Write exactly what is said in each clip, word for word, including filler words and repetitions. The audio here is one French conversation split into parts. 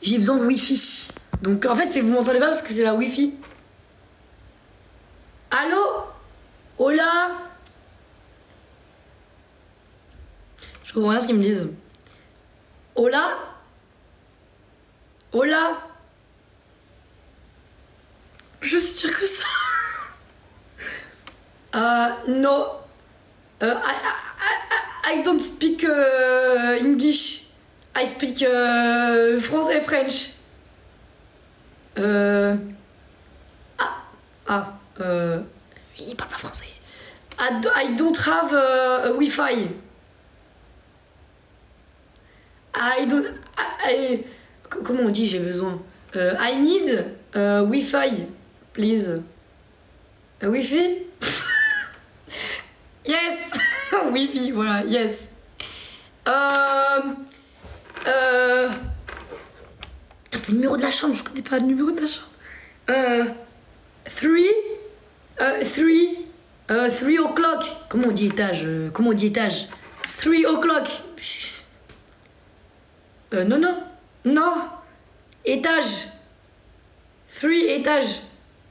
J'ai besoin de Wi-Fi. Donc en fait, vous m'entendez pas parce que c'est la Wi-Fi. Allô? Hola? Je comprends rien ce qu'ils me disent. Hola? Hola? Je sais dire que ça. Uh, no. Uh, I, I, I, I don't speak uh, English. I speak uh, français, French. Euh... Ah. Ah. Euh... Il parle pas français. I, do, I don't have uh, a Wi-Fi. I don't... I, I, comment on dit j'ai besoin? uh, I need uh, Wi-Fi, please. A Wi-Fi? Yes. Wi-Fi, voilà, yes. Euh... Euh... Putain, le numéro de la chambre, je connais pas le numéro de la chambre. Euh... Three... Euh... Three... Euh... Three o'clock. Comment on dit étage? euh, Comment on dit étage? Three o'clock. Euh... Non, non. Non. Étage. Three étage.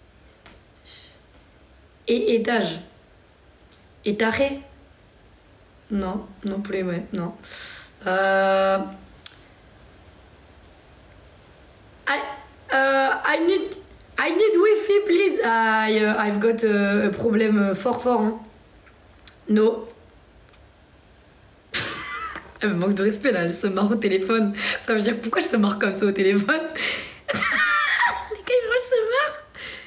Et étage. Étaré? Non, non plus, ouais, non. Euh... I, uh, I need, I need Wi-Fi, please. I, uh, I've got a, a problem fort fort. Hein. No. Elle me manque de respect là, elle se marre au téléphone. Ça veut dire pourquoi elle se marre comme ça au téléphone? Les gars, elle se marre.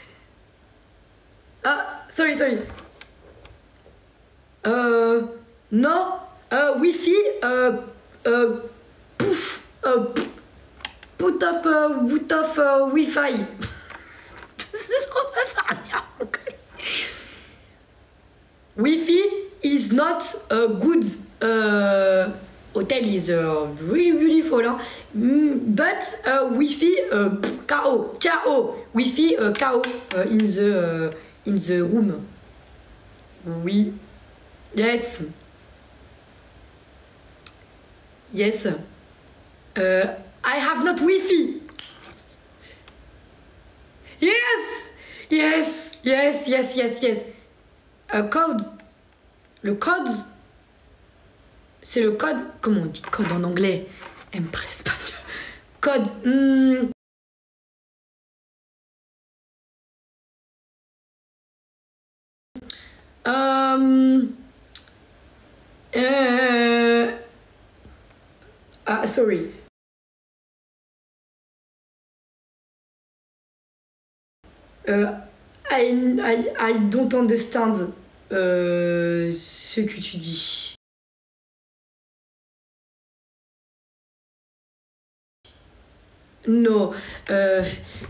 Ah, sorry, sorry. Euh... Non. Euh... Wi-Fi. Euh... Euh... Pouf. Euh... Put up... Uh, put off uh, Wi-Fi. C'est trop pas Wi-Fi is not a good... Uh, hotel is uh, really beautiful, hein? But uh, Wi-Fi uh, K O. K O. Wi-Fi uh, K O uh, in the... Uh, in the room. Oui. Yes. Yes. Uh, I have not Wi-Fi. Yes. Yes. Yes. Yes. Yes. Yes. A code. Le code. C'est le code. Comment on dit code en anglais? Elle me parle espagnol. Code. Hmm. Um. Uh, ah, sorry. Uh, I, I, I don't understand uh, ce que tu dis. No. Uh,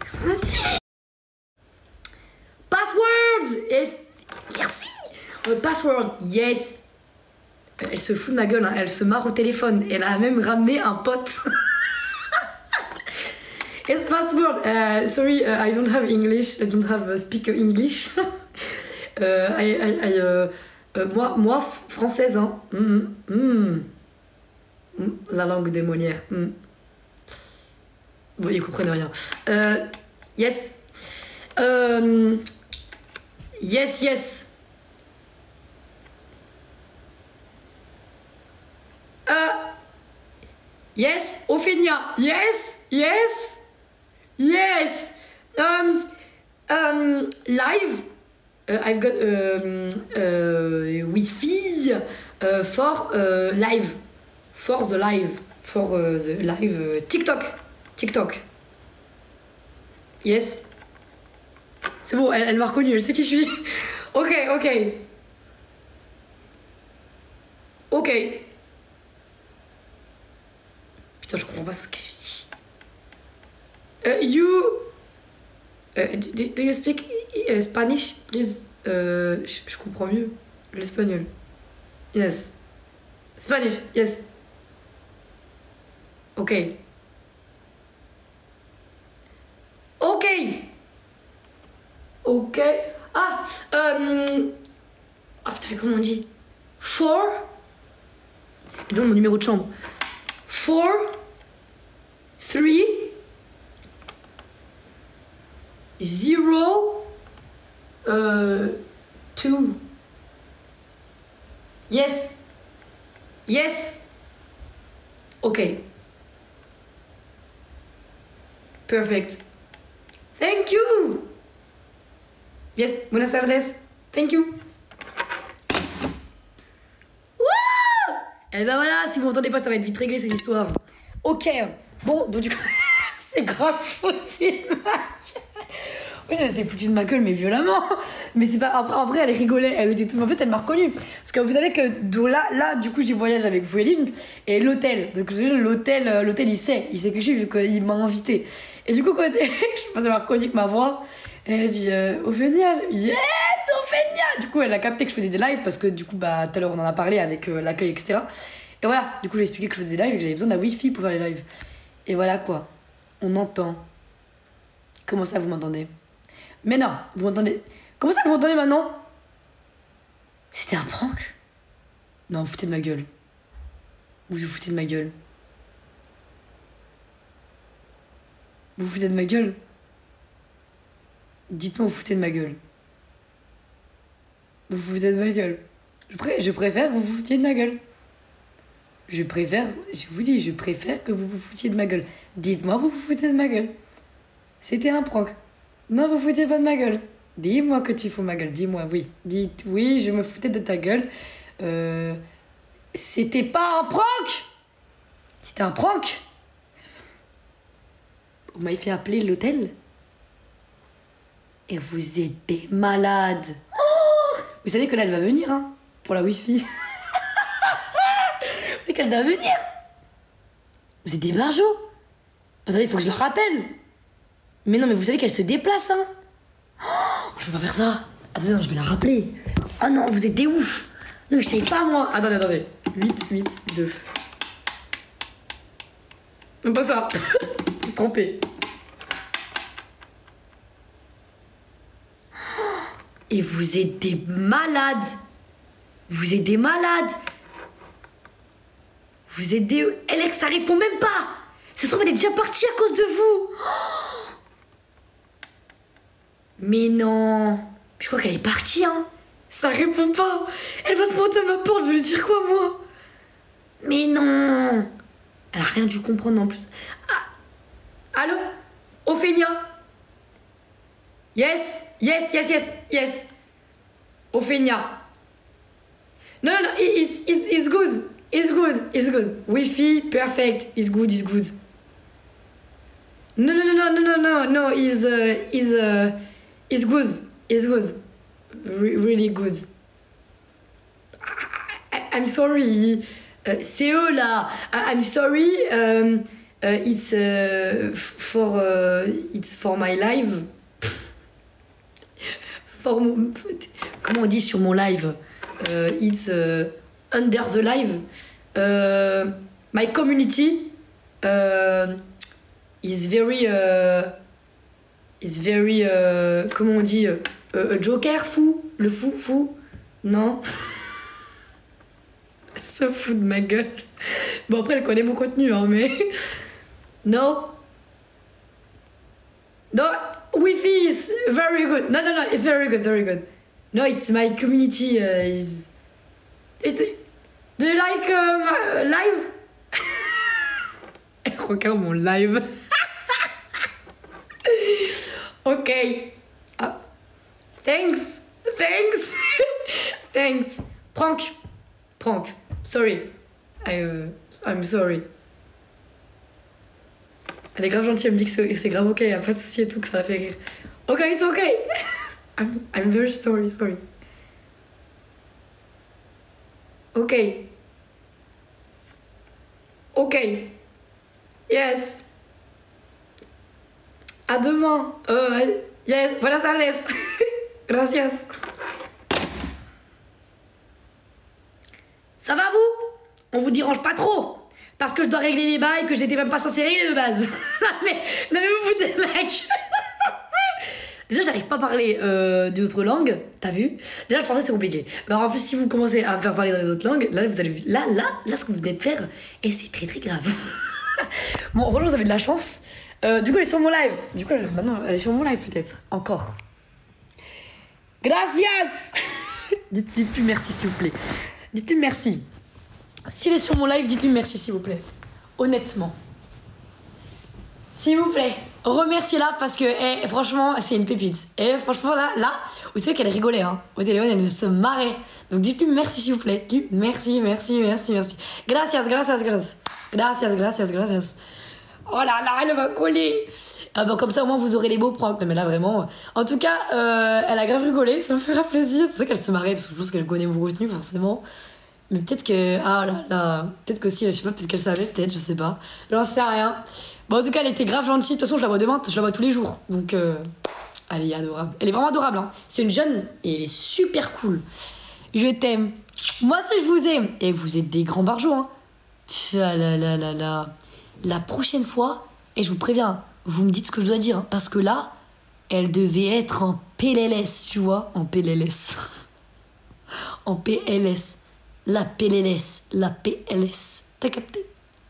password! Et, merci! Uh, password, yes! Elle se fout de ma gueule, hein. Elle se marre au téléphone. Elle a même ramené un pote. Yes, password. Uh, sorry, uh, I don't have English. I don't have uh, speak English. uh, I, I, I, uh, uh, moi, moi, française, hein. Mm, mm, mm. La langue des Molières. Mm. Bon, ils comprennent rien. Uh, yes. Um, yes, yes. Uh, yes, Ophénia. Yes, yes, yes. Um, um, live. Uh, I've got um, uh, Wi-Fi uh, for uh, live, for the live, for uh, the live uh, TikTok, TikTok. Yes. C'est bon, elle, elle m'a reconnue, elle sait qui je suis. Ok, ok. Ok. Putain, je comprends pas ce qu'elle dit. Uh, you... Uh, do, do you speak uh, Spanish, please? Uh, je, je comprends mieux l'espagnol. Yes. Spanish, yes. Ok. Ok. Ok. Ah, um... ah putain, comment on dit? Four. Donne mon numéro de chambre. Four, three, zero, uh, two. Yes. Yes. Okay. Perfect. Thank you. Yes, buenas tardes. Thank you. Wouh! Et ben voilà, si vous m'entendez pas, ça va être vite réglé cette histoire. Ok. Bon, donc du coup, c'est grave foutu. Oui, elle s'est foutue de ma gueule, mais violemment. Mais c'est pas. Après, en vrai, elle rigolait. Elle était. En fait, elle m'a reconnue. Parce que vous savez que donc là, là, du coup, j'ai voyagé avec Vueling et l'hôtel. Donc, l'hôtel, l'hôtel, il sait. Il sait que je suis vu qu'il m'a invité. Et du coup, quand je pense qu'elle m'a reconnue que ma voix, elle a dit euh, Ophénia. Yes, Ophénia. Du coup, elle a capté que je faisais des lives parce que du coup, bah, tout à l'heure, on en a parlé avec euh, l'accueil, et cetera. Et voilà. Du coup, j'ai expliqué que je faisais des lives et que j'avais besoin de la Wi-Fi pour faire les lives. Et voilà quoi. On entend. Comment ça, vous m'entendez? Mais non, vous m'entendez. Comment ça vous m'entendez maintenant? C'était un prank? Non, vous foutez de ma gueule. Vous vous foutez de ma gueule. Vous vous foutez de ma gueule? Dites-moi, vous foutez de ma gueule. Vous vous foutez de ma gueule. Je, pré je préfère que vous vous foutiez de ma gueule. Je préfère, je vous dis, je préfère que vous vous foutiez de ma gueule. Dites-moi, vous vous foutez de ma gueule. C'était un prank. Non, vous foutez pas de ma gueule. Dis-moi que tu fous ma gueule. Dis-moi, oui. Dites, oui, je me foutais de ta gueule. Euh, C'était pas un prank. C'était un prank. Vous m'avez fait appeler l'hôtel. Et vous êtes des malades. Oh, vous savez que là, elle va venir, hein, pour la Wi-Fi. Vous savez qu'elle doit venir. Vous êtes des barjots. Attendez, il faut que je le rappelle. Mais non, mais vous savez qu'elle se déplace, hein. Oh, je peux pas faire ça. Attendez, non, je vais la rappeler. Oh non, vous êtes des ouf. Non, je sais pas, moi. Attendez, attendez. huit, huit, deux. Non, pas ça. Je suis trompée. Et vous êtes des malades. Vous êtes des malades. Vous êtes des... Elle, ça répond même pas. Ça se trouve, elle est déjà partie à cause de vous. Oh, mais non. Je crois qu'elle est partie, hein. Ça répond pas. Elle va se monter à ma porte. Je vais lui dire quoi, moi? Mais non. Elle a rien dû comprendre en plus. Ah. Allô? Ophénia? Yes? Yes, yes, yes, yes. Ophénia. Non, non, non. It's, it's, it's good. It's good. It's good. Wi-Fi, perfect. It's good, it's good. No, no, no, no, no, no, no. It's, uh, it's, uh, it's good. It's good. Re really good. I, I, I'm sorry. Uh, C'est eux là. I, I'm sorry. Um, uh, it's uh, for uh, it's for my live. For mon, comment on dit sur mon live? Uh, it's uh, under the live. Uh, my community uh, is very uh, is very uh, comment on dit? Uh, uh, Joker fou, le fou fou, non? Elle se fout de ma gueule. Bon après elle connaît mon contenu hein, mais no no Wi-Fi is very good. No no no it's very good very good. No it's my community uh, is it. Do you like uh, my live? Elle regarde mon live. Ok. Ah. Thanks. Thanks. Thanks. Prank. Prank. Sorry. I, uh, I'm sorry. Elle est grave gentille, elle me dit que c'est grave ok, y'a pas de soucis et tout, que ça la fait rire. Ok, it's ok. I'm, I'm very sorry, sorry. Ok. Ok. Yes. À demain. Euh, yes. Buenas tardes. Gracias. Ça va vous? On vous dérange pas trop? Parce que je dois régler les bails que j'étais même pas censée régler de base. non, mais, non mais vous foutez de ma gueule. Déjà, j'arrive pas à parler euh, d'autres langues, t'as vu? Déjà, le français, c'est compliqué. Alors, en plus, si vous commencez à me faire parler dans les autres langues, là, vous allez... Là, là, là, ce que vous venez de faire, et c'est très, très grave. Bon, franchement, vous avez de la chance. Euh, du coup, elle est sur mon live. Du coup, elle, maintenant, elle est sur mon live peut-être. Encore. Gracias. dites, dites-lui merci, s'il vous plaît. Dites-lui merci. Si elle est sur mon live, dites-lui merci, s'il vous plaît. Honnêtement. S'il vous plaît. Remerciez-la parce que, eh, franchement, c'est une pépite. Et franchement, là, là, vous savez qu'elle rigolait, hein. Au téléphone, elle se marrait. Donc, dites-lui merci, s'il vous plaît. Dites merci, merci, merci, merci. Gracias, gracias, gracias. Gracias, gracias, gracias. Oh là là, elle va coller. Ah bah comme ça au moins vous aurez les beaux pranks. Non mais là vraiment. En tout cas, euh, elle a grave rigolé, ça me fera plaisir. C'est ça qu'elle se marrait parce que je pense qu'elle connaît mon contenu forcément. Mais peut-être que. Ah là là. Peut-être qu'aussi, je sais pas, peut-être qu'elle savait, peut-être, je sais pas. J'en sais rien. Bon en tout cas, elle était grave gentille. De toute façon, je la vois demain, je la vois tous les jours. Donc euh, elle est adorable. Elle est vraiment adorable, hein. C'est une jeune et elle est super cool. Je t'aime. Moi aussi je vous aime. Et vous êtes des grands barjots, hein. Ah là là là là. La prochaine fois, et je vous préviens, vous me dites ce que je dois dire, hein, parce que là, elle devait être en P L S, tu vois, en P L S. En P L S. La P L S. La P L S. T'as capté?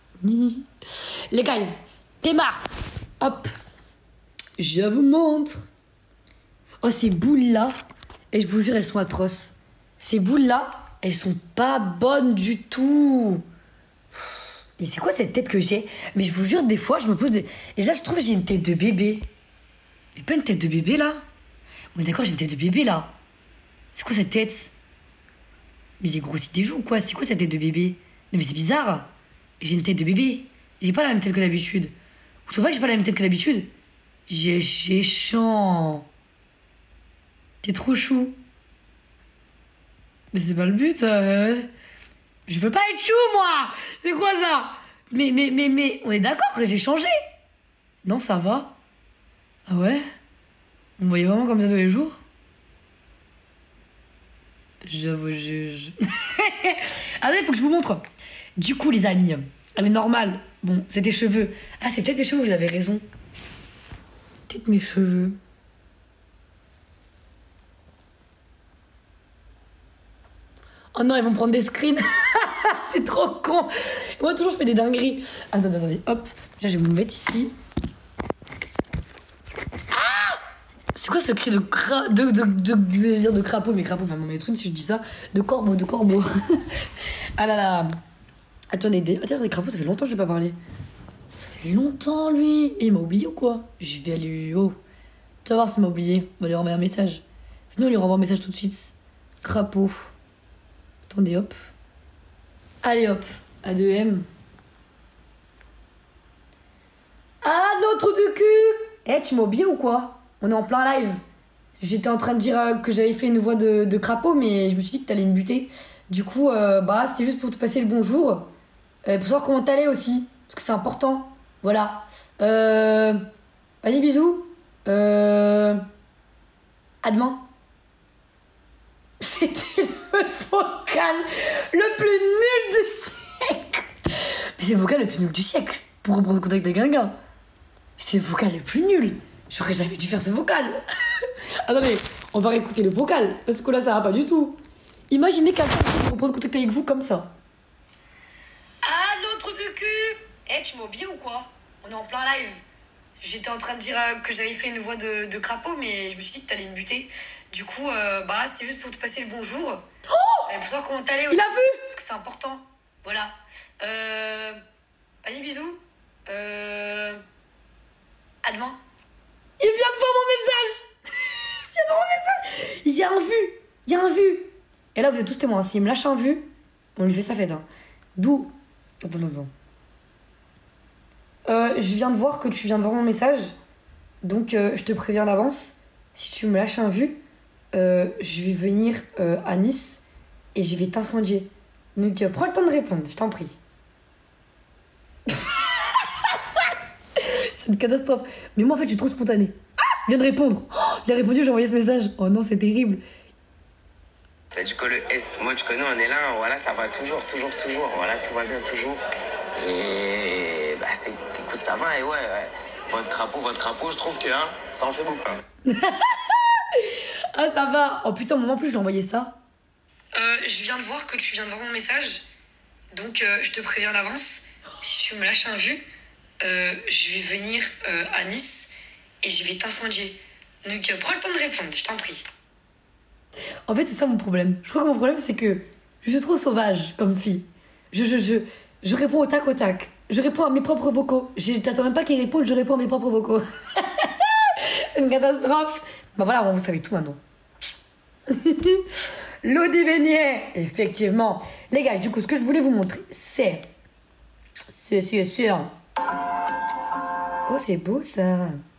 Les guys, démarre. Hop. Je vous montre. Oh, ces boules-là, et je vous jure, elles sont atroces. Ces boules-là, elles sont pas bonnes du tout. Et c'est quoi cette tête que j'ai? Mais je vous jure, des fois, je me pose des... Et là, je trouve que j'ai une tête de bébé. J'ai pas une tête de bébé, là? Oui, d'accord, j'ai une tête de bébé, là. C'est quoi cette tête? Mais j'ai grossi des joues ou quoi? C'est quoi cette tête de bébé? Non, mais c'est bizarre. J'ai une tête de bébé. J'ai pas la même tête que d'habitude. Vous trouvez pas que j'ai pas la même tête que d'habitude? J'ai chiant. T'es trop chou. Mais c'est pas le but. Euh... Je veux pas être chou, moi. C'est quoi ça? Mais, mais, mais, mais, on est d'accord, j'ai changé. Non, ça va. Ah ouais? On me voyait vraiment comme ça tous les jours? Je vous juge. Attendez, il faut que je vous montre. Du coup, les amis, elle est normale. Bon, c'est des cheveux. Ah, c'est peut-être mes cheveux, vous avez raison. Peut-être mes cheveux. Oh non, ils vont prendre des screens. C'est trop con. Moi, toujours, je fais des dingueries. Attendez, attendez, hop. Là, je vais me mettre ici. Ah! C'est quoi ce cri de cra... De, de, de, de, de, de crapaud? Mais crapaud, enfin, m'en mettre une si je dis ça. De corbeau, de corbeau. Ah là là. Attendez, des... Attends, des crapauds, ça fait longtemps que je vais pas parler. Ça fait longtemps, lui. Et il m'a oublié ou quoi? Je vais aller... Oh. Tu vas voir s'il m'a oublié. On va lui renvoyer un message. Venez, on lui renvoie un message tout de suite. Crapaud. Attendez, hop. Allez, hop. A deux M. Ah, l'autre de cul. Eh, hey, tu m'as oublié ou quoi? On est en plein live. J'étais en train de dire euh, que j'avais fait une voix de, de crapaud, mais je me suis dit que t'allais me buter. Du coup, euh, bah, c'était juste pour te passer le bonjour. Euh, pour savoir comment t'allais aussi. Parce que c'est important. Voilà. Euh... Vas-y, bisous. Euh... À demain. C'était le vocal le plus nul du siècle. Mais c'est le vocal le plus nul du siècle. Pour reprendre contact avec Guinguin. C'est le vocal le plus nul. J'aurais jamais dû faire ce vocal. Attendez, on va réécouter le vocal. Parce que là, ça va pas du tout. Imaginez quelqu'un qui reprendre contact avec vous comme ça. Ah, l'autre de cul. Eh, hey, tu m'as oublié ou quoi? On est en plein live. J'étais en train de dire euh, que j'avais fait une voix de, de crapaud, mais je me suis dit que t'allais me buter. Du coup, euh, bah, c'était juste pour te passer le bonjour. Oh, et pour savoir comment t'allais aussi. Il a vu. Parce que c'est important. Voilà. Euh... Vas-y, bisous. Euh... À demain. Il vient de voir mon message. Il vient de voir mon message. Il y a un vu. Il y a un vu. Et là, vous êtes tous témoins. S'il me lâche un vu, on lui fait sa fête. Hein. D'où... Attends, attends, attends. Euh, je viens de voir que tu viens de voir mon message. Donc, euh, je te préviens d'avance. Si tu me lâches un vu, euh, je vais venir euh, à Nice et je vais t'incendier. Donc, euh, prends le temps de répondre, je t'en prie. C'est une catastrophe. Mais moi, en fait, je suis trop spontanée. Ah, il vient de répondre. Oh, il a répondu, j'ai envoyé ce message. Oh non, c'est terrible. C'est du coup le S. Moi, tu connais, on est là. Voilà, ça va toujours, toujours, toujours. Voilà, tout va bien toujours. Et bah, c'est... Écoute, ça va. Et ouais, ouais. Votre crapaud, votre crapaud, je trouve que hein, ça en fait beaucoup. Ah, ça va. Oh putain, moi en plus, je lui ai envoyé ça. Euh, je viens de voir que tu viens de voir mon message. Donc, euh, je te préviens d'avance. Si tu me lâches un vu, euh, je vais venir euh, à Nice et je vais t'incendier. Donc, euh, prends le temps de répondre, je t'en prie. En fait, c'est ça mon problème. Je crois que mon problème, c'est que je suis trop sauvage comme fille. Je, je, je, je réponds au tac au tac. Je réponds à mes propres vocaux. Je t'attends même pas qu'ils répondent, je réponds à mes propres vocaux. C'est une catastrophe. Ben voilà, bon, vous savez tout maintenant. L'eau des beignets, effectivement. Les gars, du coup, ce que je voulais vous montrer, c'est... C'est, c'est, c'est... Oh, c'est beau, ça.